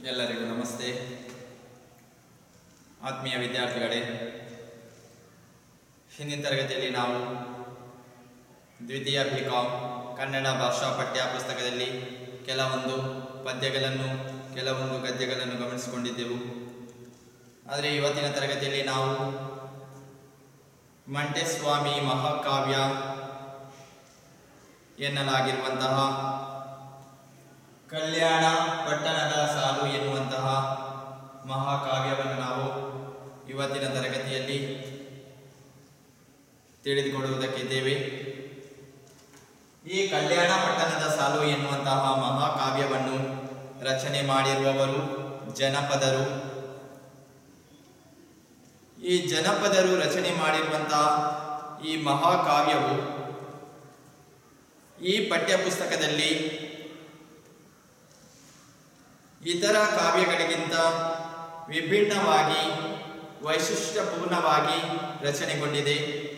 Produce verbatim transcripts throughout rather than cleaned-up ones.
ಎಲ್ಲರಿಗೂ ನಮಸ್ತೆ. ಆತ್ಮೀಯ ವಿದ್ಯಾರ್ಥಿಗಳೇ, ಹಿಂದಿನ ತರಗತಿಯಲ್ಲಿ ನಾವು ದ್ವಿತೀಯ ಬಿ ಕಾಂ ಕನ್ನಡ ಭಾಷಾ ಪಠ್ಯ ಪುಸ್ತಕದಲ್ಲಿ ಕೆಲವೊಂದು ಪದ್ಯಗಳನ್ನು ಕೆಲವೊಂದು ಗದ್ಯಗಳನ್ನು ಗಮನಿಸಿಕೊಂಡಿದ್ದೆವು. ಆದರೆ ಇವತ್ತಿನ ತರಗತಿಯಲ್ಲಿ ನಾವು ಮಂಟೆಸ್ವಾಮಿ ಮಹಾಕಾವ್ಯ ಎನ್ನಲಾಗಿರುವಂತಹ ಕಲ್ಯಾಣ ಪಟ್ಟಣದ ಸಾಲು ಎನ್ನುವಂತಹ ಮಹಾಕಾವ್ಯವನ್ನು ನಾವು ಇವತ್ತಿನ ತರಗತಿಯಲ್ಲಿ ತಿಳಿದುಕೊಳ್ಳುವುದಕ್ಕಿದ್ದೇವೆ. ಈ ಕಲ್ಯಾಣ ಪಟ್ಟಣದ ಸಾಲು ಎನ್ನುವಂತಹ ಮಹಾಕಾವ್ಯವನ್ನು ರಚನೆ ಮಾಡಿರುವವರು ಜನಪದರು. ಈ ಜನಪದರು ರಚನೆ ಮಾಡಿರುವಂತಹ ಈ ಮಹಾಕಾವ್ಯವು ಈ ಪಠ್ಯಪುಸ್ತಕದಲ್ಲಿ ಇತರ ಕಾವ್ಯಗಳಿಗಿಂತ ವಿಭಿನ್ನವಾಗಿ ವೈಶಿಷ್ಟ್ಯಪೂರ್ಣವಾಗಿ ರಚನೆಗೊಂಡಿದೆ.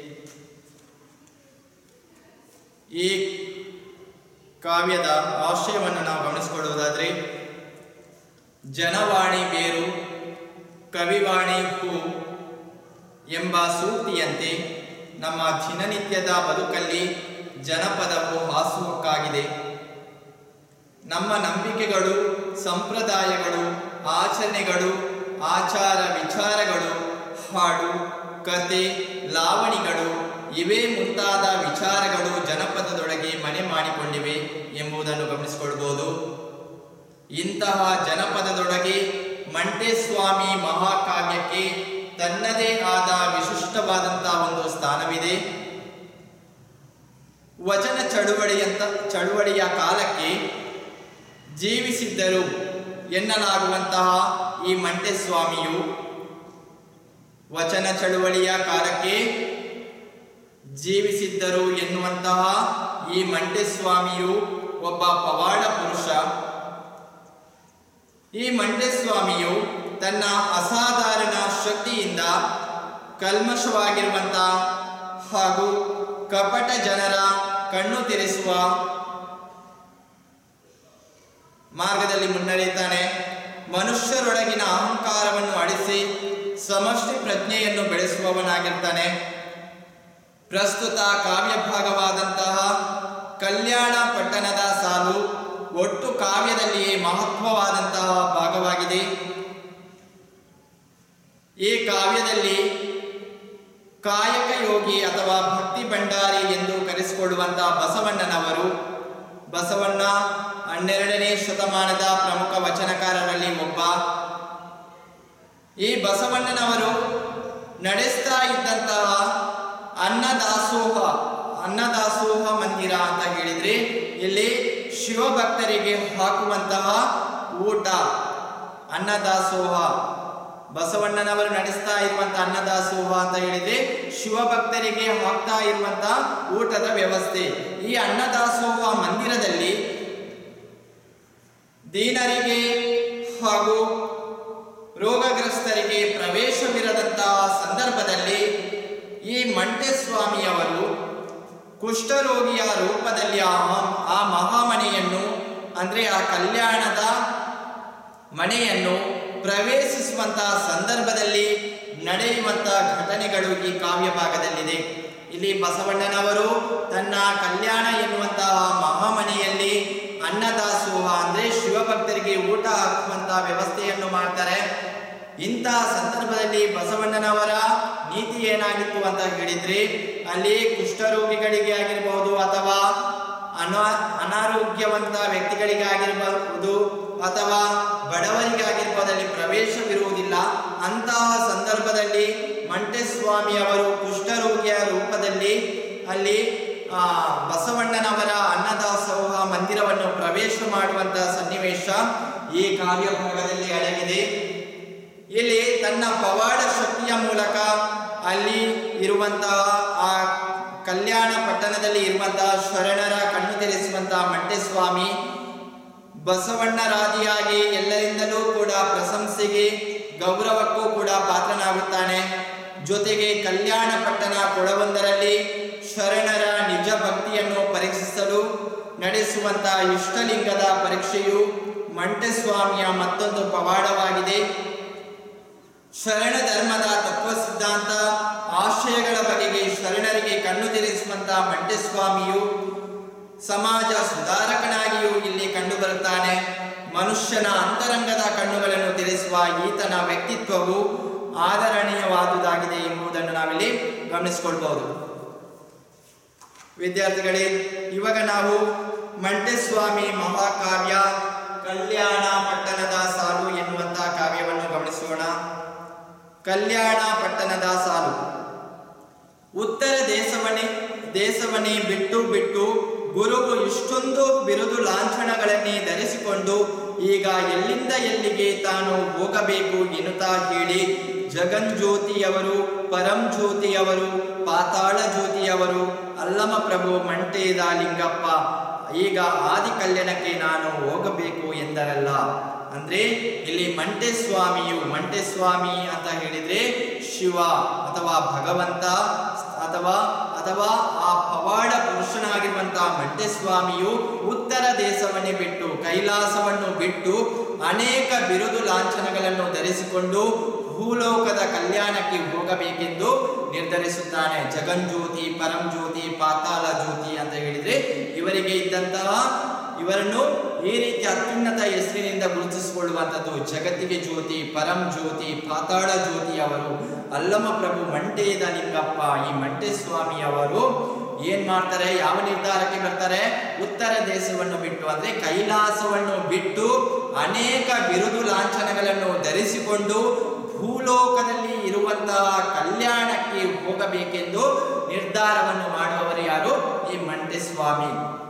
ಈ ಕಾವ್ಯದ ಆಶಯವನ್ನು ನಾವು ಗಮನಿಸಿಕೊಳ್ಳುವುದಾದರೆ, ಜನವಾಣಿ ಬೇರು ಕವಿವಾಣಿ ಹೂ ಎಂಬ ಸೂಕ್ತಿಯಂತೆ ನಮ್ಮ ದಿನನಿತ್ಯದ ಬದುಕಲ್ಲಿ ಜನಪದವು ಹಾಸುಹೊಕ್ಕಾಗಿದೆ. ನಮ್ಮ ನಂಬಿಕೆಗಳು, ಸಂಪ್ರದಾಯಗಳು, ಆಚರಣೆಗಳು, ಆಚಾರ ವಿಚಾರಗಳು, ಹಾಡು, ಕತೆ, ಲಾವಣಿಗಳು ಇವೇ ಮುಂತಾದ ವಿಚಾರಗಳು ಜನಪದದೊಳಗೆ ಮನೆ ಮಾಡಿಕೊಂಡಿವೆ ಎಂಬುದನ್ನು ಗಮನಿಸಿಕೊಳ್ಬೋದು. ಇಂತಹ ಜನಪದದೊಳಗೆ ಮಂಟೆಸ್ವಾಮಿ ಮಹಾಕಾವ್ಯಕ್ಕೆ ತನ್ನದೇ ಆದ ವಿಶಿಷ್ಟವಾದಂತಹ ಒಂದು ಸ್ಥಾನವಿದೆ. ವಚನ ಚಳುವಳಿಯಂತ ಚಳುವಳಿಯ ಕಾಲಕ್ಕೆ ಜೀವಿಸಿದ್ದರು ಎನ್ನಲಾಗುವಂತಹ ಈ ಮಂಟೆಸ್ವಾಮಿಯು ವಚನ ಚಳುವಳಿಯ ಕಾಲಕ್ಕೆ ಜೀವಿಸಿದ್ದರು ಎನ್ನುವಂತಹ ಈ ಮಂಟೆಸ್ವಾಮಿಯು ಒಬ್ಬ ಪವಾಡ ಪುರುಷ. ಈ ಮಂಟೆಸ್ವಾಮಿಯು ತನ್ನ ಅಸಾಧಾರಣ ಶಕ್ತಿಯಿಂದ ಕಲ್ಮಶವಾಗಿರುವಂತಹ ಹಾಗೂ ಕಪಟ ಜನರ ಕಣ್ಣು ತೆರೆಸುವ ಮಾರ್ಗದಲ್ಲಿ ಮುನ್ನಡೆಯುತ್ತಾನೆ. ಮನುಷ್ಯರೊಳಗಿನ ಅಹಂಕಾರವನ್ನು ಅಳಿಸಿ ಸಮಷ್ಟಿ ಪ್ರಜ್ಞೆಯನ್ನು ಬೆಳೆಸುವವನಾಗಿರ್ತಾನೆ. ಪ್ರಸ್ತುತ ಕಾವ್ಯ ಭಾಗವಾದಂತಹ ಕಲ್ಯಾಣ ಪಟ್ಟಣದ ಸಾಲು ಒಟ್ಟು ಕಾವ್ಯದಲ್ಲಿಯೇ ಮಹತ್ವವಾದಂತಹ ಭಾಗವಾಗಿದೆ. ಈ ಕಾವ್ಯದಲ್ಲಿ ಕಾಯಕ ಯೋಗಿ ಅಥವಾ ಭಕ್ತಿ ಭಂಡಾರಿ ಎಂದು ಕರೆಸಿಕೊಳ್ಳುವಂತಹ ಬಸವಣ್ಣನವರು, ಬಸವಣ್ಣ ಹನ್ನೆರಡನೇ ಶತಮಾನದ ಪ್ರಮುಖ ವಚನಕಾರರಲ್ಲಿ ಒಬ್ಬ. ಈ ಬಸವಣ್ಣನವರು ನಡೆಸ್ತಾ ಇದ್ದಂತಹ ಅನ್ನದಾಸೋಹ ಅನ್ನದಾಸೋಹ ಮಂದಿರ ಅಂತ ಹೇಳಿದ್ರೆ ಇಲ್ಲಿ ಶಿವಭಕ್ತರಿಗೆ ಹಾಕುವಂತಹ ಊಟ ಅನ್ನದಾಸೋಹ. ಬಸವಣ್ಣನವರು ನಡೆಸ್ತಾ ಇರುವಂತಹ ಅನ್ನದಾಸೋಹ ಅಂತ ಹೇಳಿದ್ರೆ ಶಿವಭಕ್ತರಿಗೆ ಹಾಕ್ತಾ ಇರುವಂತಹ ಊಟದ ವ್ಯವಸ್ಥೆ. ಈ ಅನ್ನದಾಸೋಹ ಮಂದಿರದಲ್ಲಿ ದೀನರಿಗೆ ಹಾಗೂ ರೋಗಗ್ರಸ್ತರಿಗೆ ಪ್ರವೇಶವಿರದಂತಹ ಸಂದರ್ಭದಲ್ಲಿ ಈ ಮಂಟೆಸ್ವಾಮಿಯವರು ಕುಷ್ಠರೋಗಿಯ ರೂಪದಲ್ಲಿ ಆ ಆ ಮಹಾಮನೆಯನ್ನು ಅಂದರೆ ಆ ಕಲ್ಯಾಣದ ಮನೆಯನ್ನು ಪ್ರವೇಶಿಸುವಂತಹ ಸಂದರ್ಭದಲ್ಲಿ ನಡೆಯುವಂತಹ ಘಟನೆಗಳು ಈ ಕಾವ್ಯ ಭಾಗದಲ್ಲಿದೆ. ಇಲ್ಲಿ ಬಸವಣ್ಣನವರು ತನ್ನ ಕಲ್ಯಾಣ ಎನ್ನುವಂತಹ ಮಹಾಮನೆಯಲ್ಲಿ ಅನ್ನದಾಸೋಹ ಅಂದರೆ ಶಿವಭಕ್ತರಿಗೆ ಊಟ ಹಾಕುವಂತಹ ವ್ಯವಸ್ಥೆಯನ್ನು ಮಾಡ್ತಾರೆ. ಇಂತಹ ಸಂದರ್ಭದಲ್ಲಿ ಬಸವಣ್ಣನವರ ನೀತಿ ಏನಾಗಿತ್ತು ಅಂತ ಹೇಳಿದ್ರೆ, ಅಲ್ಲಿ ಕುಷ್ಠರೋಗಿಗಳಿಗೆ ಆಗಿರಬಹುದು ಅಥವಾ ಅನಾ ಅನಾರೋಗ್ಯವಂತ ವ್ಯಕ್ತಿಗಳಿಗೆ ಆಗಿರಬಹುದು ಅಥವಾ ಬಡವರಿಗಾಗಿರ್ಬೋದು, ಅಲ್ಲಿ ಪ್ರವೇಶವಿರುವುದಿಲ್ಲ. ಅಂತಹ ಸಂದರ್ಭದಲ್ಲಿ ಮಂಟೆಸ್ವಾಮಿ ಅವರು ಕುಷ್ಠರೋಗಿಯ ರೂಪದಲ್ಲಿ ಅಲ್ಲಿ ಆ ಬಸವಣ್ಣನವರ ಅನ್ನದಾಸೋಹ ಮಂದಿರವನ್ನು ಪ್ರವೇಶ ಮಾಡುವಂತಹ ಸನ್ನಿವೇಶ ಈ ಕಾವ್ಯ ಭಾಗದಲ್ಲಿ ಅಡಗಿದೆ. ಇಲ್ಲಿ ತನ್ನ ಪವಾಡ ಶಕ್ತಿಯ ಮೂಲಕ ಅಲ್ಲಿ ಇರುವಂತಹ ಆ ಕಲ್ಯಾಣ ಪಟ್ಟಣದಲ್ಲಿ ಇರುವಂತಹ ಶರಣರ ಕಣ್ಣು ತೆರೆಸುವಂತಹ ಮಂಟೆಸ್ವಾಮಿ ಬಸವಣ್ಣರಾದಿಯಾಗಿ ಎಲ್ಲರಿಂದಲೂ ಕೂಡ ಪ್ರಶಂಸೆಗೆ ಗೌರವಕ್ಕೂ ಕೂಡ ಪಾತ್ರನಾಗುತ್ತಾನೆ. ಜೊತೆಗೆ ಕಲ್ಯಾಣ ಪಟ್ಟಣ ಕೊಳವೊಂದರಲ್ಲಿ ಶರಣರ ನಿಜ ಭಕ್ತಿಯನ್ನು ಪರೀಕ್ಷಿಸಲು ನಡೆಸುವಂತಹ ಇಷ್ಟಲಿಂಗದ ಪರೀಕ್ಷೆಯು ಮಂಟೆಸ್ವಾಮಿಯ ಮತ್ತೊಂದು ಪವಾಡವಾಗಿದೆ. ಶರಣ ಧರ್ಮದ ತತ್ವ ಸಿದ್ಧಾಂತ ಆಶಯಗಳ ಬಗೆಗೆ ಶರಣರಿಗೆ ಕಣ್ಣು ತೆರೆಸುವಂತಹ ಮಂಟೆಸ್ವಾಮಿಯು ಸಮಾಜ ಸುಧಾರಕನಾಗಿಯೂ ಇಲ್ಲಿ ಕಂಡುಬರುತ್ತಾನೆ. ಮನುಷ್ಯನ ಅಂತರಂಗದ ಕಣ್ಣುಗಳನ್ನು ತೆರೆಸುವ ಈತನ ವ್ಯಕ್ತಿತ್ವವು ಆದರಣೀಯವಾದುದಾಗಿದೆ ಎಂಬುದನ್ನು ನಾವಿಲ್ಲಿ ಗಮನಿಸಿಕೊಳ್ಬಹುದು. ವಿದ್ಯಾರ್ಥಿಗಳೇ, ಇವಾಗ ನಾವು ಮಂಟೆಸ್ವಾಮಿ ಮಹಾಕಾವ್ಯ ಕಲ್ಯಾಣ ಪಟ್ಟಣದ ಸಾಲು ಎನ್ನುವಂತಹ ಕಾವ್ಯವನ್ನು ಗಮನಿಸೋಣ. ಕಲ್ಯಾಣ ಪಟ್ಟಣದ ಸಾಲು. ಉತ್ತರ ದೇಶವನ್ನೇ ದೇಶವನ್ನೇ ಬಿಟ್ಟು ಬಿಟ್ಟು ಗುರುವು ಇಷ್ಟೊಂದು ಬಿರುದು ಲಾಂಛನಗಳನ್ನೇ ಧರಿಸಿಕೊಂಡು ಈಗ ಎಲ್ಲಿಂದ ಎಲ್ಲಿಗೆ ತಾನು ಹೋಗಬೇಕು ಎನ್ನುತ್ತಾ ಹೇಳಿ ಜಗನ್ಜ್ಯೋತಿಯವರು, ಪರಂಜ್ಯೋತಿಯವರು, ಪಾತಾಳ ಜ್ಯೋತಿಯವರು, ಅಲ್ಲಮ ಪ್ರಭು ಮಂಟೇದ ಲಿಂಗಪ್ಪ ಈಗ ಆದಿ ಕಲ್ಯಾಣಕ್ಕೆ ನಾನು ಹೋಗಬೇಕು ಎಂದರಲ್ಲ. ಅಂದ್ರೆ ಇಲ್ಲಿ ಮಂಟೆಸ್ವಾಮಿಯು, ಮಂಟೆಸ್ವಾಮಿ ಅಂತ ಹೇಳಿದ್ರೆ ಶಿವ ಅಥವಾ ಭಗವಂತ ಅಥವಾ ಅಥವಾ ಆ ಪವಾಡ ಪುರುಷನಾಗಿರುವಂತಹ ಮಂಟೆಸ್ವಾಮಿಯು ಉತ್ತರ ದೇಶವನ್ನೇ ಬಿಟ್ಟು, ಕೈಲಾಸವನ್ನು ಬಿಟ್ಟು ಅನೇಕ ಬಿರುದು ಲಾಂಛನಗಳನ್ನು ಧರಿಸಿಕೊಂಡು ಭೂಲೋಕದ ಕಲ್ಯಾಣಕ್ಕೆ ಹೋಗಬೇಕೆಂದು ನಿರ್ಧರಿಸುತ್ತಾನೆ. ಜಗನ್ಜ್ಯೋತಿ, ಪರಂಜ್ಯೋತಿ, ಪಾತಾಳ ಜ್ಯೋತಿ ಅಂತ ಹೇಳಿದ್ರೆ ಇವರಿಗೆ ಇದ್ದಂತಹ, ಇವರನ್ನು ಈ ರೀತಿ ಅತ್ಯುನ್ನತ ಹೆಸರಿನಿಂದ ಗುರುತಿಸಿಕೊಳ್ಳುವಂಥದ್ದು ಜಗತ್ತಿಗೆ ಜ್ಯೋತಿ, ಪರಂ ಜ್ಯೋತಿ, ಪಾತಾಳ ಜ್ಯೋತಿ ಅವರು. ಅಲ್ಲಮ ಪ್ರಭು ಮಂಟೇದ ಲಿಂಗಪ್ಪ, ಈ ಮಂಟೆಸ್ವಾಮಿ ಅವರು ಏನ್ ಮಾಡ್ತಾರೆ, ಯಾವ ನಿರ್ಧಾರಕ್ಕೆ ಬರ್ತಾರೆ? ಉತ್ತರ ದೇಶವನ್ನು ಬಿಟ್ಟು ಅಂದ್ರೆ ಕೈಲಾಸವನ್ನು ಬಿಟ್ಟು ಅನೇಕ ಬಿರುದು ಲಾಂಛನಗಳನ್ನು ಧರಿಸಿಕೊಂಡು ಭೂಲೋಕದಲ್ಲಿ ಇರುವಂತಹ ಕಲ್ಯಾಣಕ್ಕೆ ಹೋಗಬೇಕೆಂದು ನಿರ್ಧಾರವನ್ನು ಮಾಡುವವರು ಯಾರು? ಈ ಮಂಟೆಸ್ವಾಮಿ.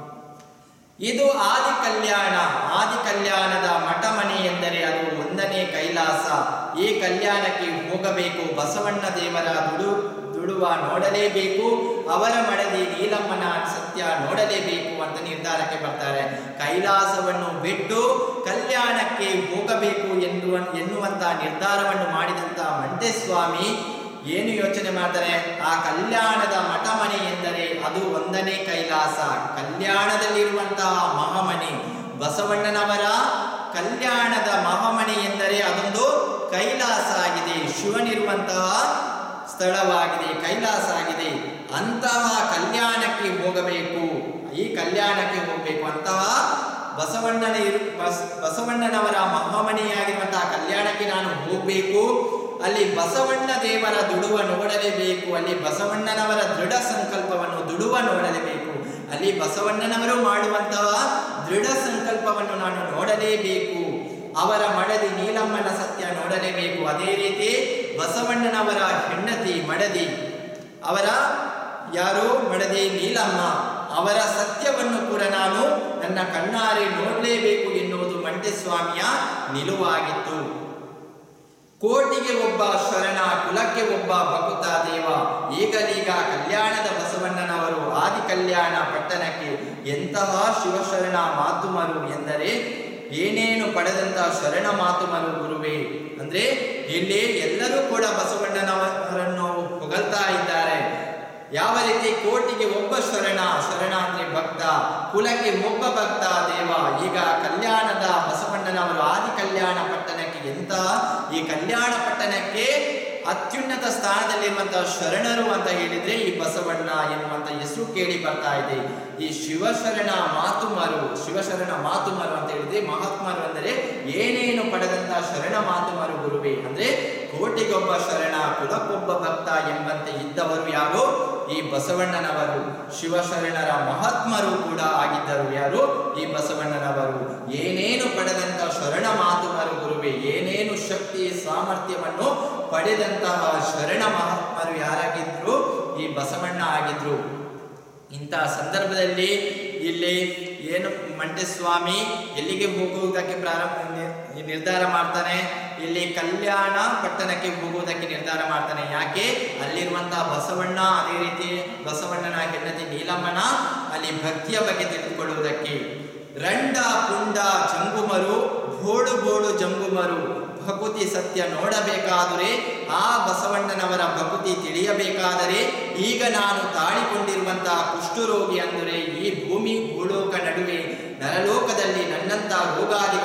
ಇದು ಆದಿ ಕಲ್ಯಾಣ. ಆದಿ ಕಲ್ಯಾಣದ ಮಠ ಮನೆ ಎಂದರೆ ಅದು ಒಂದನೇ ಕೈಲಾಸ. ಈ ಕಲ್ಯಾಣಕ್ಕೆ ಹೋಗಬೇಕು, ಬಸವಣ್ಣ ದೇವರ ದುಡು ದುಡುವ ನೋಡಲೇಬೇಕು, ಅವರ ಮಡದಿ ನೀಲಮ್ಮನ ಸತ್ಯ ನೋಡಲೇಬೇಕು ಅಂತ ನಿರ್ಧಾರಕ್ಕೆ ಬರ್ತಾರೆ. ಕೈಲಾಸವನ್ನು ಬಿಟ್ಟು ಕಲ್ಯಾಣಕ್ಕೆ ಹೋಗಬೇಕು ಎನ್ನುವ ಎನ್ನುವಂತಹ ನಿರ್ಧಾರವನ್ನು ಮಾಡಿದಂತಹ ಮಂಟೆಸ್ವಾಮಿ ಏನು ಯೋಚನೆ ಮಾಡ್ತಾರೆ? ಆ ಕಲ್ಯಾಣದ ಮಠ ಮನೆ ಎಂದರೆ ಅದು ಒಂದನೇ ಕೈಲಾಸ, ಕಲ್ಯಾಣದಲ್ಲಿರುವಂತಹ ಮಹಾಮನೆ. ಬಸವಣ್ಣನವರ ಕಲ್ಯಾಣದ ಮಹಾಮನೆ ಎಂದರೆ ಅದೊಂದು ಕೈಲಾಸ ಆಗಿದೆ, ಶಿವನಿರುವಂತಹ ಸ್ಥಳವಾಗಿದೆ, ಕೈಲಾಸ ಆಗಿದೆ. ಅಂತಹ ಕಲ್ಯಾಣಕ್ಕೆ ಹೋಗಬೇಕು, ಈ ಕಲ್ಯಾಣಕ್ಕೆ ಹೋಗಬೇಕು ಅಂತಹ ಬಸವಣ್ಣನ ಬಸವಣ್ಣನವರ ಮಹಾಮನೆಯಾಗಿರುವಂತಹ ಕಲ್ಯಾಣಕ್ಕೆ ನಾನು ಹೋಗಬೇಕು. ಅಲ್ಲಿ ಬಸವಣ್ಣ ದೇವರ ದುಡುವ ನೋಡಲೇಬೇಕು, ಅಲ್ಲಿ ಬಸವಣ್ಣನವರ ದೃಢ ಸಂಕಲ್ಪವನ್ನು ದುಡುವ ನೋಡಲೇಬೇಕು, ಅಲ್ಲಿ ಬಸವಣ್ಣನವರು ಮಾಡುವಂತಹ ದೃಢ ಸಂಕಲ್ಪವನ್ನು ನಾನು ನೋಡಲೇಬೇಕು, ಅವರ ಮಡದಿ ನೀಲಮ್ಮನ ಸತ್ಯ ನೋಡಲೇಬೇಕು. ಅದೇ ರೀತಿ ಬಸವಣ್ಣನವರ ಹೆಂಡತಿ ಮಡದಿ, ಅವರ ಯಾರು ಮಡದಿ ನೀಲಮ್ಮ, ಅವರ ಸತ್ಯವನ್ನು ಕೂಡ ನಾನು ನನ್ನ ಕಣ್ಣಾರೆ ನೋಡಲೇಬೇಕು ಎನ್ನುವುದು ಮಂಟೆಸ್ವಾಮಿಯ ನಿಲುವಾಗಿತ್ತು. ಕೋಟಿಗೆ ಒಬ್ಬ ಶರಣ, ಕುಲಕ್ಕೆ ಒಬ್ಬ ಭಕುತ ದೇವ. ಈಗಲೀಗ ಕಲ್ಯಾಣದ ಬಸವಣ್ಣನವರು ಆದಿ ಕಲ್ಯಾಣ ಪಟ್ಟಣಕ್ಕೆ ಎಂತಹ ಶಿವಶರಣ ಮಾತುಮರು ಎಂದರೆ ಏನೇನು ಪಡೆದಂತಹ ಶರಣ ಮಾತುಮರು ಗುರುವೇ. ಅಂದ್ರೆ ಇಲ್ಲಿ ಎಲ್ಲರೂ ಕೂಡ ಬಸವಣ್ಣನವರನ್ನು ಹೊಗಳ್ತಾ ಇದ್ದಾರೆ. ಯಾವ ರೀತಿ? ಕೋಟಿಗೆ ಒಬ್ಬ ಶರಣ, ಶರಣ ಅಂದ್ರೆ ಭಕ್ತ, ಕುಲಕ್ಕೆ ಒಬ್ಬ ಭಕ್ತ ದೇವ. ಈಗ ಕಲ್ಯಾಣದ ಬಸವಣ್ಣನವರು ಆದಿ ಕಲ್ಯಾಣ ಪಟ್ಟಣಕ್ಕೆ ಎಂತ, ಈ ಕಲ್ಯಾಣ ಪಟ್ಟಣಕ್ಕೆ ಅತ್ಯುನ್ನತ ಸ್ಥಾನದಲ್ಲಿರುವಂತಹ ಶರಣರು ಅಂತ ಹೇಳಿದ್ರೆ ಈ ಬಸವಣ್ಣ ಎನ್ನುವಂತ ಹೆಸರು ಕೇಳಿ ಬರ್ತಾ ಇದೆ. ಈ ಶಿವಶರಣ ಮಾತುಮರು, ಶಿವಶರಣ ಮಾತುಮರು ಅಂತ ಹೇಳಿದ್ರೆ ಮಹಾತ್ಮರು ಅಂದರೆ ಏನೇನು ಪಡೆದಂತಹ ಶರಣ ಮಾತುಮರು ಗುರುವೇ. ಅಂದ್ರೆ ಕೋಟಿಗೊಬ್ಬ ಶರಣ, ಕುಲಕ್ಕೊಬ್ಬ ಭಕ್ತ ಎಂಬಂತೆ ಇದ್ದವರು ಯಾರು? ಈ ಬಸವಣ್ಣನವರು. ಶಿವಶರಣರ ಮಹಾತ್ಮರು ಕೂಡ ಆಗಿದ್ದರು ಯಾರು? ಈ ಬಸವಣ್ಣನವರು. ಏನೇನು ಪಡೆದಂತಹ ಶರಣ ಮಾತುಮರು ಗುರುವೇ, ಏನೇನು ಶಕ್ತಿ ಸಾಮರ್ಥ್ಯವನ್ನು ಪಡೆದಂತಹ ಶರಣ ಮಹಾತ್ಮರು ಯಾರಾಗಿದ್ರು? ಈ ಬಸವಣ್ಣ ಆಗಿದ್ರು. ಇಂತಹ ಸಂದರ್ಭದಲ್ಲಿ ಇಲ್ಲಿ ಏನು ಮಂಟೆಸ್ವಾಮಿ ಎಲ್ಲಿಗೆ ಹೋಗುವುದಕ್ಕೆ ಪ್ರಾರಂಭ ನಿರ್ಧಾರ ಮಾಡ್ತಾನೆ? ಇಲ್ಲಿ ಕಲ್ಯಾಣ ಪಟ್ಟಣಕ್ಕೆ ಹೋಗುವುದಕ್ಕೆ ನಿರ್ಧಾರ ಮಾಡ್ತಾನೆ. ಯಾಕೆ? ಅಲ್ಲಿರುವಂತಹ ಬಸವಣ್ಣ, ಅದೇ ರೀತಿ ಬಸವಣ್ಣನ ಹೆಂಡತಿ ನೀಲಮ್ಮನ ಅಲ್ಲಿ ಭಕ್ತಿಯ ಬಗ್ಗೆ ತಿಳಿದುಕೊಳ್ಳುವುದಕ್ಕೆ. ರಂಡ ಪುಂಡ ಜಂಗುಮರು, ಬೋಳು ಬೋಳು ಜಂಗುಮರು, ಭಕುತಿ ಸತ್ಯ ನೋಡಬೇಕಾದರೆ, ಆ ಬಸವಣ್ಣನವರ ಭಕುತಿ ತಿಳಿಯಬೇಕಾದರೆ, ಈಗ ನಾನು ತಾಳಿಕೊಂಡಿರುವಂತಹ ಕುಷ್ಠರೋಗಿ ಅಂದರೆ ಈ ಭೂಮಿ ಭೂಲೋಕ ನಡುವೆ ನರಲೋಕದಲ್ಲಿ ನನ್ನಂತಹ ರೋಗಾದಿಗಳು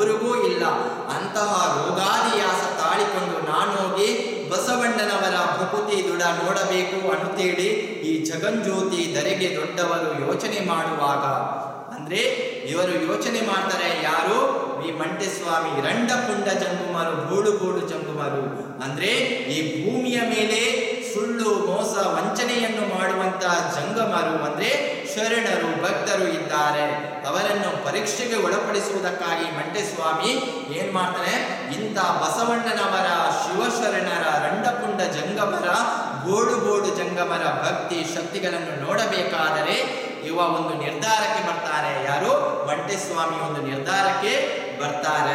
ಒಬ್ಬರಿಗೂ ಇಲ್ಲ. ಅಂತಹ ರೋಗಾದಿಯಾಸ ತಾಳಿಕೊಂಡು ನಾನೋಗಿ ಬಸವಣ್ಣನವರ ಭಕುತಿ ದುಡ ನೋಡಬೇಕು ಅನ್ನುತ್ತೇಳಿ ಈ ಜಗಂಜ್ಯೋತಿ ಧರೆಗೆ ದೊಡ್ಡವರು ಯೋಚನೆ ಮಾಡುವಾಗ, ಅಂದ್ರೆ ಇವರು ಯೋಚನೆ ಮಾಡ್ತಾರೆ ಯಾರು? ಈ ಮಂಟೆಸ್ವಾಮಿ ರಂಡಪುಂಡ ಜಂಗುಮರು, ಗೋಡು ಗೋಡು ಜಂಗುಮರು. ಅಂದ್ರೆ ಈ ಭೂಮಿಯ ಮೇಲೆ ಸುಳ್ಳು ಮೋಸ ವಂಚನೆಯನ್ನು ಮಾಡುವಂತ ಜಂಗಮರು ಅಂದ್ರೆ ಶರಣರು ಭಕ್ತರು ಇದ್ದಾರೆ. ಅವರನ್ನು ಪರೀಕ್ಷೆಗೆ ಒಳಪಡಿಸುವುದಕ್ಕಾಗಿ ಮಂಟೆಸ್ವಾಮಿ ಏನ್ ಮಾಡ್ತಾರೆ? ಇಂಥ ಬಸವಣ್ಣನವರ ಶಿವಶರಣರ ರಂಡಪುಂಡ ಜಂಗಮರ ಗೋಡು ಗೋಡು ಜಂಗಮರ ಭಕ್ತಿ ಶಕ್ತಿಗಳನ್ನು ನೋಡಬೇಕಾದರೆ ಇವ ಒಂದು ನಿರ್ಧಾರಕ್ಕೆ ಬರ್ತಾರೆ. ಯಾರು? ಮಂಟೆಸ್ವಾಮಿ ಒಂದು ನಿರ್ಧಾರಕ್ಕೆ ಬರ್ತಾರೆ.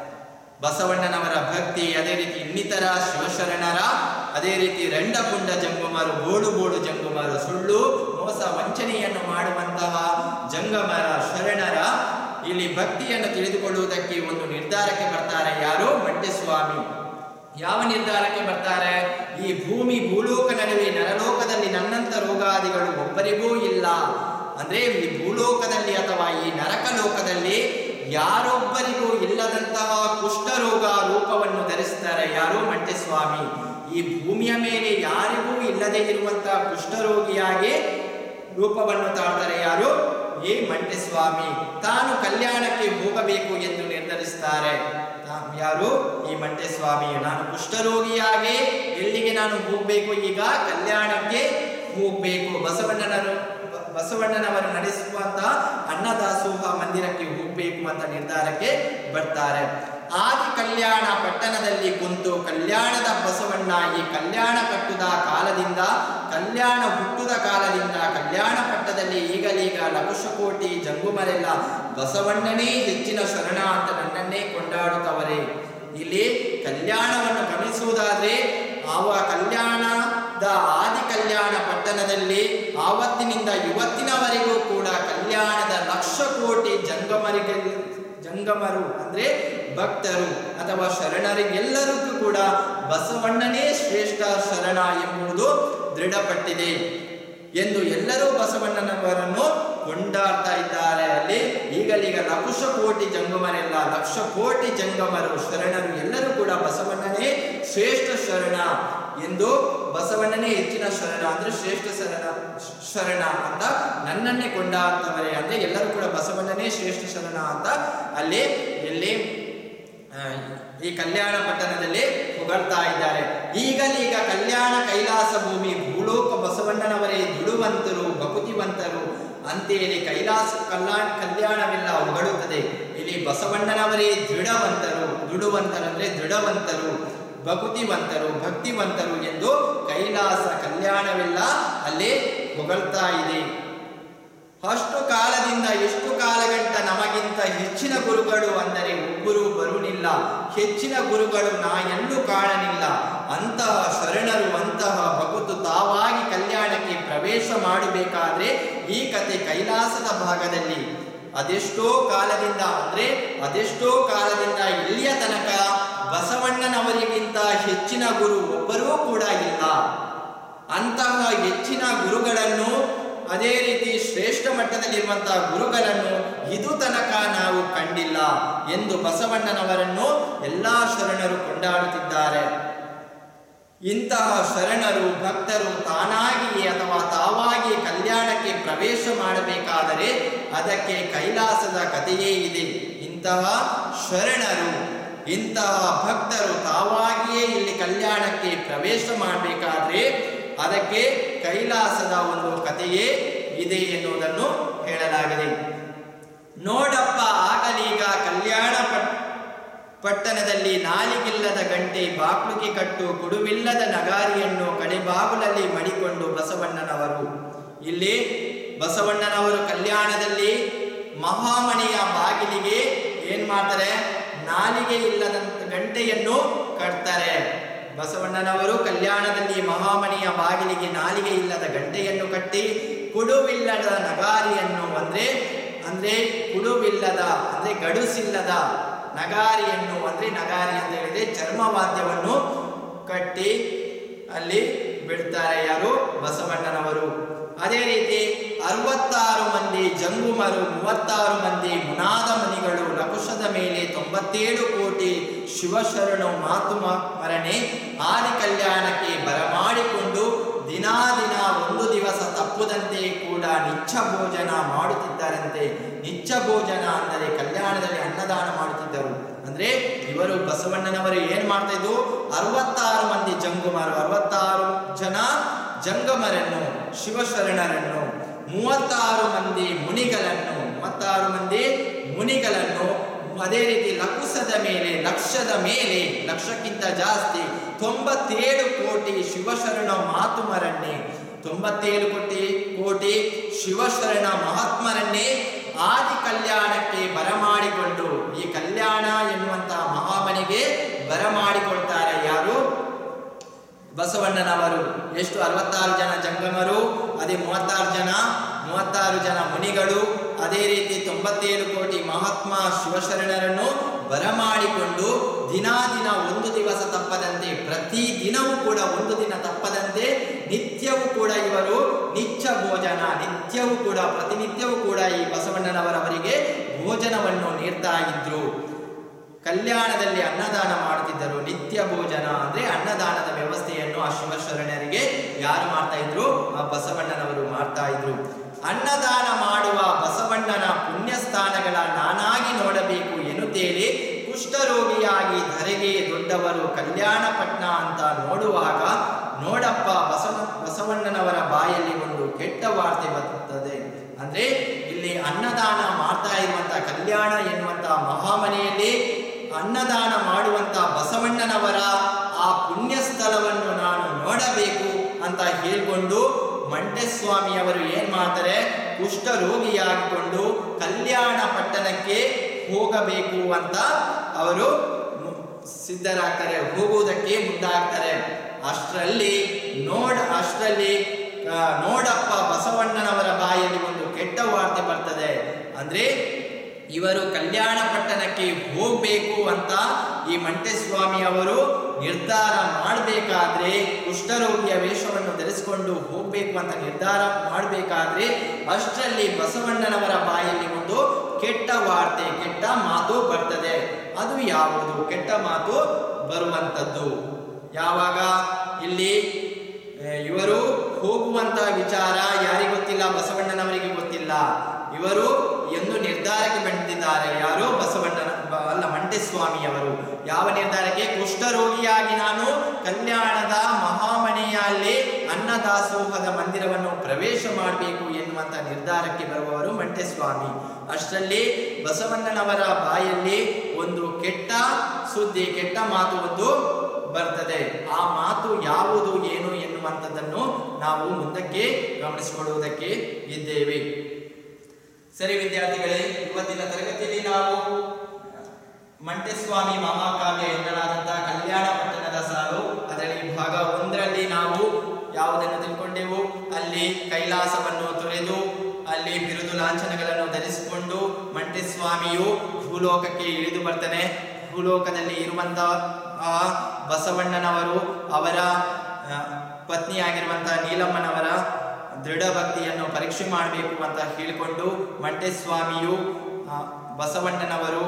ಬಸವಣ್ಣನವರ ಭಕ್ತಿ, ಅದೇ ರೀತಿ ಇನ್ನಿತರ ಶಿವಶರಣರ, ಅದೇ ರೀತಿ ರಂಡಪುಂಡ ಜಂಗಮರು, ಗೋಡು ಗೋಡು ಜಂಗಮರು, ಸುಳ್ಳು ಮೋಸ ವಂಚನೆಯನ್ನು ಮಾಡುವಂತಹ ಜಂಗಮರ ಶರಣರ ಇಲ್ಲಿ ಭಕ್ತಿಯನ್ನು ತಿಳಿದುಕೊಳ್ಳುವುದಕ್ಕೆ ಒಂದು ನಿರ್ಧಾರಕ್ಕೆ ಬರ್ತಾರೆ. ಯಾರು? ಮಂಟೆಸ್ವಾಮಿ. ಯಾವ ನಿರ್ಧಾರಕ್ಕೆ ಬರ್ತಾರೆ? ಈ ಭೂಮಿ ಭೂಲೋಕ ನಡುವೆ ನರಲೋಕದಲ್ಲಿ ನನ್ನಂತ ರೋಗಾದಿಗಳು ಒಬ್ಬರಿಗೂ ಇಲ್ಲ. ಅಂದ್ರೆ ಈ ಭೂಲೋಕದಲ್ಲಿ ಅಥವಾ ಈ ನರಕ ಲೋಕದಲ್ಲಿ ಯಾರೊಬ್ಬರಿಗೂ ಇಲ್ಲದಂತಹ ಕುಷ್ಠರೋಗ ರೂಪವನ್ನು ಧರಿಸ್ತಾರೆ. ಯಾರು? ಮಂಟೆಸ್ವಾಮಿ. ಈ ಭೂಮಿಯ ಮೇಲೆ ಯಾರಿಗೂ ಇಲ್ಲದೆ ಇರುವಂತಹ ಕುಷ್ಠರೋಗಿಯಾಗಿ ರೂಪವನ್ನು ತಾಳ್ತಾರೆ. ಯಾರು? ಈ ಮಂಟೆಸ್ವಾಮಿ. ತಾನು ಕಲ್ಯಾಣಕ್ಕೆ ಹೋಗಬೇಕು ಎಂದು ನಿರ್ಧರಿಸ್ತಾರೆ. ಯಾರು? ಈ ಮಂಟೆಸ್ವಾಮಿ. ನಾನು ಕುಷ್ಠರೋಗಿಯಾಗಿ ಎಲ್ಲಿಗೆ ನಾನು ಹೋಗ್ಬೇಕು? ಈಗ ಕಲ್ಯಾಣಕ್ಕೆ ಹೋಗ್ಬೇಕು. ಬಸವಣ್ಣನರು ಬಸವಣ್ಣನವರು ನಡೆಸುವಂತಹ ಅನ್ನದಾಸೋಹ ಮಂದಿರಕ್ಕೆ ಹೋಗ್ಬೇಕು ಅಂತ ನಿರ್ಧಾರಕ್ಕೆ ಬರ್ತಾರೆ. ಆದಿ ಕಲ್ಯಾಣ ಪಟ್ಟಣದಲ್ಲಿ ಕುಂತು ಕಲ್ಯಾಣದ ಬಸವಣ್ಣ ಈ ಕಲ್ಯಾಣ ಕಟ್ಟುದ ಕಾಲದಿಂದ, ಕಲ್ಯಾಣ ಹುಟ್ಟುದ ಕಾಲದಿಂದ ಕಲ್ಯಾಣ ಪಟ್ಟದಲ್ಲಿ ಈಗಲೀಗ ಲಕ್ಷಕೋಟಿ ಜಂಗುಮರೆಲ್ಲ ಬಸವಣ್ಣನೇ ಹೆಚ್ಚಿನ ಶರಣ ಅಂತ ನನ್ನನ್ನೇ ಕೊಂಡಾಡುತ್ತವರೇ. ಇಲ್ಲಿ ಕಲ್ಯಾಣವನ್ನು ಗಮನಿಸುವುದಾದ್ರೆ ಆವ ಕಲ್ಯಾಣದ ಆದಿ ಕಲ್ಯಾಣ ಪಟ್ಟಣದಲ್ಲಿ ಆವತ್ತಿನಿಂದ ಇವತ್ತಿನವರೆಗೂ ಕೂಡ ಕಲ್ಯಾಣದ ಲಕ್ಷ ಕೋಟಿ ಜಂಗಮರಿಗೆ ಜಂಗಮರು ಅಂದ್ರೆ ಭಕ್ತರು ಅಥವಾ ಶರಣರಿಗೆಲ್ಲರಿಗೂ ಕೂಡ ಬಸವಣ್ಣನೇ ಶ್ರೇಷ್ಠ ಶರಣ ಎಂಬುದು ದೃಢಪಟ್ಟಿದೆ ಎಂದು ಎಲ್ಲರೂ ಬಸವಣ್ಣನವರನ್ನು ಕೊಂಡಾಡ್ತಾ ಇದ್ದಾರೆ. ಅಲ್ಲಿ ಈಗಲೀಗ ಲಕ್ಷ ಕೋಟಿ ಜಂಗಮರೆಲ್ಲ, ಲಕ್ಷ ಕೋಟಿ ಜಂಗಮರು ಶರಣರು ಎಲ್ಲರೂ ಕೂಡ ಬಸವಣ್ಣನೇ ಶ್ರೇಷ್ಠ ಶರಣ ಎಂದು, ಬಸವಣ್ಣನೇ ಹೆಚ್ಚಿನ ಶರಣ ಅಂದ್ರೆ ಶ್ರೇಷ್ಠ ಶರಣ ಶರಣ ಅಂತ ನನ್ನನ್ನೇ ಕೊಂಡಾಡ್ತವರೇ. ಅಂದ್ರೆ ಎಲ್ಲರೂ ಕೂಡ ಬಸವಣ್ಣನೇ ಶ್ರೇಷ್ಠ ಶರಣ ಅಂತ ಅಲ್ಲಿ ಎಲ್ಲಿ ಈ ಕಲ್ಯಾಣ ಪಟ್ಟಣದಲ್ಲಿ ಹೊಗಳ್ತಾ ಇದ್ದಾರೆ. ಈಗಲೀಗ ಕಲ್ಯಾಣ ಕೈಲಾಸ ಭೂಮಿ ಭೂಲೋಕ ಬಸವಣ್ಣನವರೇ ದುಡುವಂತರು ಭಕುತಿವಂತರು ಅಂತೇಳಿ ಕೈಲಾಸ ಕಲ್ಯಾಣ ಕಲ್ಯಾಣವೆಲ್ಲ ಹೊಗಳುತ್ತದೆ. ಇಲ್ಲಿ ಬಸವಣ್ಣನವರೇ ದೃಢವಂತರು, ದುಡುವಂತರು ಅಂದ್ರೆ ದೃಢವಂತರು, ಭಕುತಿವಂತರು ಭಕ್ತಿವಂತರು ಎಂದು ಕೈಲಾಸ ಕಲ್ಯಾಣವೆಲ್ಲ ಅಲ್ಲಿ ಹೊಗಳ್ತಾ ಇದೆ. ಅಷ್ಟು ಕಾಲದಿಂದ ಎಷ್ಟು ಕಾಲಗಂಟ ನಮಗಿಂತ ಹೆಚ್ಚಿನ ಗುರುಗಳು ಅಂದರೆ ಒಬ್ಬರು ಬರುವುದಿಲ್ಲ, ಹೆಚ್ಚಿನ ಗುರುಗಳು ನಾ ಎಲ್ಲೂ ಕಾಣಲಿಲ್ಲ. ಅಂತಹ ಶರಣರು ಅಂತಹ ಭಕುತು ತಾವಾಗಿ ಕಲ್ಯಾಣಕ್ಕೆ ಪ್ರವೇಶ ಮಾಡಬೇಕಾದ್ರೆ ಈ ಕತೆ ಕೈಲಾಸದ ಭಾಗದಲ್ಲಿ ಅದೆಷ್ಟೋ ಕಾಲದಿಂದ ಅಂದ್ರೆ ಅದೆಷ್ಟೋ ಕಾಲದಿಂದ ಇಲ್ಲಿಯ ತನಕ ಬಸವಣ್ಣನವರಿಗಿಂತ ಹೆಚ್ಚಿನ ಗುರು ಒಬ್ಬರೂ ಕೂಡ ಇಲ್ಲ. ಅಂತಹ ಹೆಚ್ಚಿನ ಗುರುಗಳನ್ನು, ಅದೇ ರೀತಿ ಶ್ರೇಷ್ಠ ಮಟ್ಟದಲ್ಲಿರುವಂತಹ ಗುರುಗಳನ್ನು ಇದು ತನಕ ನಾವು ಕಂಡಿಲ್ಲ ಎಂದು ಬಸವಣ್ಣನವರನ್ನು ಎಲ್ಲಾ ಶರಣರು ಕೊಂಡಾಡುತ್ತಿದ್ದಾರೆ. ಇಂತಹ ಶರಣರು ಭಕ್ತರು ತಾನಾಗಿಯೇ ಅಥವಾ ತಾವಾಗಿ ಕಲ್ಯಾಣಕ್ಕೆ ಪ್ರವೇಶ ಮಾಡಬೇಕಾದರೆ ಅದಕ್ಕೆ ಕೈಲಾಸದ ಕಥೆಯೇ ಇದೆ. ಇಂತಹ ಶರಣರು ಇಂತಹ ಭಕ್ತರು ತಾವಾಗಿಯೇ ಇಲ್ಲಿ ಕಲ್ಯಾಣಕ್ಕೆ ಪ್ರವೇಶ ಮಾಡಬೇಕಾದ್ರೆ ಅದಕ್ಕೆ ಕೈಲಾಸದ ಒಂದು ಕಥೆಯೇ ಇದೆ ಎನ್ನುವುದನ್ನು ಹೇಳಲಾಗಿದೆ. ನೋಡಪ್ಪ ಆಗಲೀಗ ಕಲ್ಯಾಣ ಪಟ್ಟಣದಲ್ಲಿ ನಾಲಿಗಿಲ್ಲದ ಗಂಟೆ ಬಾಕ್ಲುಗೆ ಕಟ್ಟು ಕುಡುವಿಲ್ಲದ ನಗಾರಿಯನ್ನು ಕಡೆಬಾಗುಲಲ್ಲಿ ಮಡಿಕೊಂಡು ಬಸವಣ್ಣನವರು ಇಲ್ಲಿ ಬಸವಣ್ಣನವರು ಕಲ್ಯಾಣದಲ್ಲಿ ಮಹಾಮಣಿಯ ಬಾಗಿಲಿಗೆ ಏನ್ ಮಾಡ್ತಾರೆ? ನಾಲಿಗೆ ಇಲ್ಲದಂತ ಗಂಟೆಯನ್ನು ಕಟ್ತಾರೆ. ಬಸವಣ್ಣನವರು ಕಲ್ಯಾಣದಲ್ಲಿ ಮಹಾಮಣಿಯ ಬಾಗಿಲಿಗೆ ನಾಲಿಗೆ ಇಲ್ಲದ ಗಂಟೆಯನ್ನು ಕಟ್ಟಿ ಕುಡುವಿಲ್ಲದ ನಗಾರಿಯನ್ನು ಅಂದ್ರೆ ಅಂದ್ರೆ ಕುಡುವಿಲ್ಲದ ಅಂದ್ರೆ ಗಡುಸಿಲ್ಲದ ನಗಾರಿಯನ್ನು ಅಂದ್ರೆ ನಗಾರಿ ಅಂತ ಹೇಳಿದ್ರೆ ಚರ್ಮವಾದ್ಯವನ್ನು ಕಟ್ಟಿ ಅಲ್ಲಿ ಬಿಡ್ತಾರೆ. ಯಾರು? ಬಸವಣ್ಣನವರು. ಅದೇ ರೀತಿ ಅರವತ್ತಾರು ಮಂದಿ ಜಂಗುಮರು, ಮೂವತ್ತಾರು ಮಂದಿ ಮುನಾದ ಮುನಿಗಳು, ಲಕುಶದ ಮೇಲೆ ತೊಂಬತ್ತೇಳು ಕೋಟಿ ಶಿವಶರಣು ಮಾತುಮ ಮರಣೆ ಆದಿ ಕಲ್ಯಾಣಕ್ಕೆ ಬರಮಾಡಿಕೊಂಡು ದಿನಾ ದಿನ ಒಂದು ದಿವಸ ತಪ್ಪುದಂತೆ ಕೂಡ ನಿತ್ಯ ಭೋಜನ ಮಾಡುತ್ತಿದ್ದರಂತೆ. ನಿತ್ಯ ಭೋಜನ ಅಂದರೆ ಕಲ್ಯಾಣದಲ್ಲಿ ಅನ್ನದಾನ ಮಾಡುತ್ತಿದ್ದರು. ಅಂದ್ರೆ ಇವರು ಬಸವಣ್ಣನವರು ಏನ್ ಮಾಡ್ತಾ ಇದ್ರು, ಅರವತ್ತಾರು ಮಂದಿ ಜಂಗುಮರು, ಅರವತ್ತಾರು ಜನ ಜಂಗಮರನ್ನು ಶಿವಶರಣರನ್ನು, ಮೂವತ್ತಾರು ಮಂದಿ ಮುನಿಗಳನ್ನು ಮೂವತ್ತಾರು ಮಂದಿ ಮುನಿಗಳನ್ನು ಅದೇ ರೀತಿ ಲಕುಸದ ಮೇಲೆ ಲಕ್ಷದ ಮೇಲೆ ಲಕ್ಷಕ್ಕಿಂತ ಜಾಸ್ತಿ ತೊಂಬತ್ತೇಳು ಕೋಟಿ ಶಿವಶರಣ ಮಹಾತ್ಮರನ್ನೇ ತೊಂಬತ್ತೇಳು ಕೋಟಿ ಕೋಟಿ ಶಿವಶರಣ ಮಹಾತ್ಮರನ್ನೇ ಆದಿ ಕಲ್ಯಾಣಕ್ಕೆ ಬರಮಾಡಿಕೊಂಡು, ಈ ಕಲ್ಯಾಣ ಎನ್ನುವಂತಹ ಮಹಾಮನೆಗೆ ಬರಮಾಡಿಕೊಳ್ತಾರೆ. ಯಾರು? ಬಸವಣ್ಣನವರು. ಎಷ್ಟು? ಅರವತ್ತಾರು ಜನ ಜಂಗಮರು, ಅದೇ ಮೂವತ್ತಾರು ಜನ ಮೂವತ್ತಾರು ಜನ ಮುನಿಗಳು, ಅದೇ ರೀತಿ ತೊಂಬತ್ತೇಳು ಕೋಟಿ ಮಹಾತ್ಮ ಶಿವಶರಣರನ್ನು ಬರಮಾಡಿಕೊಂಡು ದಿನಾ ದಿನ ಒಂದು ದಿವಸ ತಪ್ಪದಂತೆ, ಪ್ರತಿ ದಿನವೂ ಕೂಡ ಒಂದು ದಿನ ತಪ್ಪದಂತೆ ನಿತ್ಯವೂ ಕೂಡ ಇವರು ನಿತ್ಯ ಭೋಜನ, ನಿತ್ಯವೂ ಕೂಡ ಪ್ರತಿನಿತ್ಯವೂ ಕೂಡ ಈ ಬಸವಣ್ಣನವರವರಿಗೆ ಭೋಜನವನ್ನು ನೀಡ್ತಾ ಇದ್ರು. ಕಲ್ಯಾಣದಲ್ಲಿ ಅನ್ನದಾನ ಮಾಡುತ್ತಿದ್ದರು. ನಿತ್ಯ ಭೋಜನ ಅಂದ್ರೆ ಅನ್ನದಾನದ ವ್ಯವಸ್ಥೆಯನ್ನು ಆ ಶಿವಶರಣರಿಗೆ ಯಾರು ಮಾಡ್ತಾ ಇದ್ರು? ಆ ಬಸವಣ್ಣನವರು ಮಾಡ್ತಾ ಇದ್ರು. ಅನ್ನದಾನ ಮಾಡುವ ಬಸವಣ್ಣನ ಪುಣ್ಯಸ್ಥಾನಗಳ ನಾನಾಗಿ ನೋಡಬೇಕು ಎನ್ನುತ್ತೇಳಿ ಕುಷ್ಠರೋಗಿಯಾಗಿ ಧರೆಗೆ ದೊಡ್ಡವರು ಕಲ್ಯಾಣಪಟ್ಟಣ ಅಂತ ನೋಡುವಾಗ ನೋಡಪ್ಪ ಬಸವ ಬಸವಣ್ಣನವರ ಬಾಯಲ್ಲಿ ಒಂದು ಕೆಟ್ಟ ವಾರ್ತೆ ಬರುತ್ತದೆ. ಅಂದ್ರೆ ಇಲ್ಲಿ ಅನ್ನದಾನ ಮಾಡ್ತಾ ಇರುವಂತ ಕಲ್ಯಾಣ ಎನ್ನುವಂತ ಮಹಾಮನೆಯಲ್ಲಿ ಅನ್ನದಾನ ಮಾಡುವಂತ ಬಸವಣ್ಣನವರ ಆ ಪುಣ್ಯ ಸ್ಥಳವನ್ನು ನಾನು ನೋಡಬೇಕು ಅಂತ ಹೇಳ್ಕೊಂಡು ಮಂಟೇಸ್ವಾಮಿಯವರು ಏನ್ ಮಾಡ್ತಾರೆ, ಕುಷ್ಠ ರೋಗಿಯಾಗಿಕೊಂಡು ಕಲ್ಯಾಣ ಪಟ್ಟಣಕ್ಕೆ ಹೋಗಬೇಕು ಅಂತ ಅವರು ಸಿದ್ಧರಾಗ್ತಾರೆ, ಹೋಗುವುದಕ್ಕೆ ಮುಂದಾಗ್ತಾರೆ. ಅಷ್ಟರಲ್ಲಿ ನೋಡ ಅಷ್ಟರಲ್ಲಿ ನೋಡಪ್ಪ ಬಸವಣ್ಣನವರ ಬಾಯಲ್ಲಿ ಒಂದು ಕೆಟ್ಟ ವಾರ್ತೆ ಬರ್ತದೆ. ಅಂದ್ರೆ ಇವರು ಕಲ್ಯಾಣ ಪಟ್ಟಣಕ್ಕೆ ಹೋಗ್ಬೇಕು ಅಂತ ಈ ಮಂಟೇಸ್ವಾಮಿ ಅವರು ನಿರ್ಧಾರ ಮಾಡಬೇಕಾದ್ರೆ, ಕುಷ್ಠರೋಗಿಯ ವೇಷವನ್ನು ಧರಿಸಿಕೊಂಡು ಹೋಗ್ಬೇಕು ಅಂತ ನಿರ್ಧಾರ ಮಾಡಬೇಕಾದ್ರೆ ಅಷ್ಟರಲ್ಲಿ ಬಸವಣ್ಣನವರ ಬಾಯಲ್ಲಿ ಒಂದು ಕೆಟ್ಟ ವಾರ್ತೆ, ಕೆಟ್ಟ ಮಾತು ಬರ್ತದೆ. ಅದು ಯಾವುದು ಕೆಟ್ಟ ಮಾತು ಬರುವಂಥದ್ದು? ಯಾವಾಗ? ಇಲ್ಲಿ ಇವರು ಹೋಗುವಂತ ವಿಚಾರ ಯಾರಿಗೆ ಗೊತ್ತಿಲ್ಲ, ಬಸವಣ್ಣನವರಿಗೆ ಗೊತ್ತಿಲ್ಲ. ಇವರು ಎಂದು ನಿರ್ಧಾರಕ್ಕೆ ಬಂದಿದ್ದಾರೆ. ಯಾರು? ಬಸವಣ್ಣನ ಅಲ್ಲ, ಮಂಟೇಸ್ವಾಮಿಯವರು. ಯಾವ ನಿರ್ಧಾರಕ್ಕೆ? ಕುಷ್ಠರೋಗಿಯಾಗಿ ನಾನು ಕಲ್ಯಾಣದ ಮಹಾಮನೆಯಲ್ಲಿ ಅನ್ನದಾಸೋಹದ ಮಂದಿರವನ್ನು ಪ್ರವೇಶ ಮಾಡಬೇಕು ಎನ್ನುವಂತ ನಿರ್ಧಾರಕ್ಕೆ ಬರುವವರು ಮಂಟೇಸ್ವಾಮಿ. ಅಷ್ಟರಲ್ಲಿ ಬಸವಣ್ಣನವರ ಬಾಯಲ್ಲಿ ಒಂದು ಕೆಟ್ಟ ಸುದ್ದಿ, ಕೆಟ್ಟ ಮಾತು ಒಂದು ಬರ್ತದೆ. ಆ ಮಾತು ಯಾವುದು ಏನು ಎನ್ನುವಂಥದ್ದನ್ನು ನಾವು ಮುಂದಕ್ಕೆ ಗಮನಿಸಿಕೊಳ್ಳುವುದಕ್ಕೆ ಇದ್ದೇವೆ. ಸರಿ ವಿದ್ಯಾರ್ಥಿಗಳೇ, ಇವತ್ತಿನ ತರಗತಿಯಲ್ಲಿ ನಾವು ಮಂಟೇಸ್ವಾಮಿ ಮಹಾಕಾವ್ಯ ಎನ್ನಲಾದಂತಹ ಕಲ್ಯಾಣ ಪಟ್ಟಣದ ಸಾಲು ಅದರಲ್ಲಿ ಭಾಗ ಒಂದರಲ್ಲಿ ನಾವು ಯಾವುದನ್ನು ತಿಳ್ಕೊಂಡೆವು? ಅಲ್ಲಿ ಕೈಲಾಸವನ್ನು ತೊರೆದು ಅಲ್ಲಿ ಬಿರುದು ಲಾಂಛನಗಳನ್ನು ಧರಿಸಿಕೊಂಡು ಮಂಟೇಸ್ವಾಮಿಯು ಭೂಲೋಕಕ್ಕೆ ಇಳಿದು ಬರ್ತಾನೆ. ಭೂಲೋಕದಲ್ಲಿ ಇರುವಂತಹ ಬಸವಣ್ಣನವರು ಅವರ ಪತ್ನಿಯಾಗಿರುವಂತಹ ನೀಲಮ್ಮನವರ ದೃಢ ಭಕ್ತಿಯನ್ನು ಪರೀಕ್ಷೆ ಮಾಡಬೇಕು ಅಂತ ಹೇಳಿಕೊಂಡು ಮಂಟೇಸ್ವಾಮಿಯು ಬಸವಣ್ಣನವರು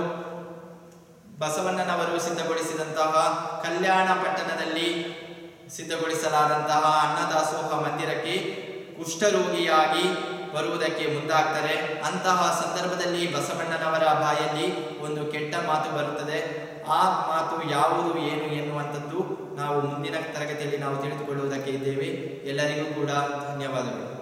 ಬಸವಣ್ಣನವರು ಸಿದ್ಧಗೊಳಿಸಿದಂತಹ ಕಲ್ಯಾಣ ಪಟ್ಟಣದಲ್ಲಿ ಸಿದ್ಧಗೊಳಿಸಲಾದಂತಹ ಅನ್ನದಾಸೋಹ ಮಂದಿರಕ್ಕೆ ಕುಷ್ಠರೋಗಿಯಾಗಿ ಬರುವುದಕ್ಕೆ ಮುಂದಾಗ್ತಾರೆ. ಅಂತಹ ಸಂದರ್ಭದಲ್ಲಿ ಬಸವಣ್ಣನವರ ಬಾಯಲ್ಲಿ ಒಂದು ಕೆಟ್ಟ ಮಾತು ಬರುತ್ತದೆ. ಆ ಮಾತು ಯಾವುದು ಏನು ಎನ್ನುವಂಥದ್ದು ನಾವು ಮುಂದಿನ ತರಗತಿಯಲ್ಲಿ ನಾವು ತಿಳಿದುಕೊಳ್ಳುವುದಕ್ಕೆ ಇದ್ದೇವೆ. ಎಲ್ಲರಿಗೂ ಕೂಡ ಧನ್ಯವಾದಗಳು.